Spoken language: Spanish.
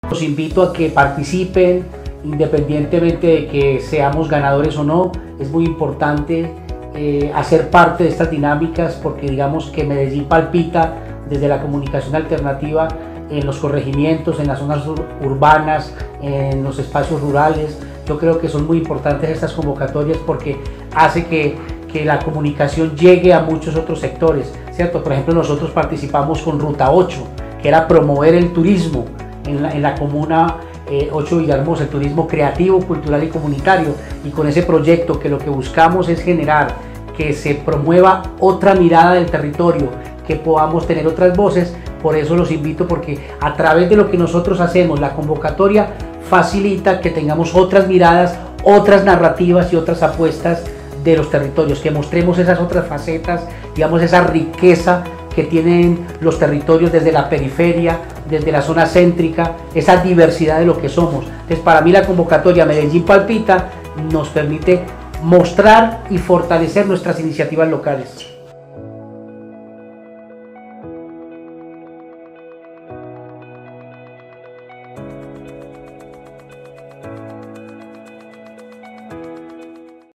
Los invito a que participen, independientemente de que seamos ganadores o no. Es muy importante hacer parte de estas dinámicas, porque digamos que Medellín palpita desde la comunicación alternativa en los corregimientos, en las zonas urbanas, en los espacios rurales. Yo creo que son muy importantes estas convocatorias porque hace que la comunicación llegue a muchos otros sectores, ¿cierto? Por ejemplo, nosotros participamos con Ruta 8, que era promover el turismo en la comuna 8 Villahermosa, el turismo creativo, cultural y comunitario, y con ese proyecto que lo que buscamos es generar que se promueva otra mirada del territorio, que podamos tener otras voces. Por eso los invito, porque a través de lo que nosotros hacemos, la convocatoria facilita que tengamos otras miradas, otras narrativas y otras apuestas de los territorios, que mostremos esas otras facetas, digamos, esa riqueza que tienen los territorios desde la periferia, desde la zona céntrica, esa diversidad de lo que somos. Entonces, para mí la convocatoria Medellín Palpita nos permite mostrar y fortalecer nuestras iniciativas locales.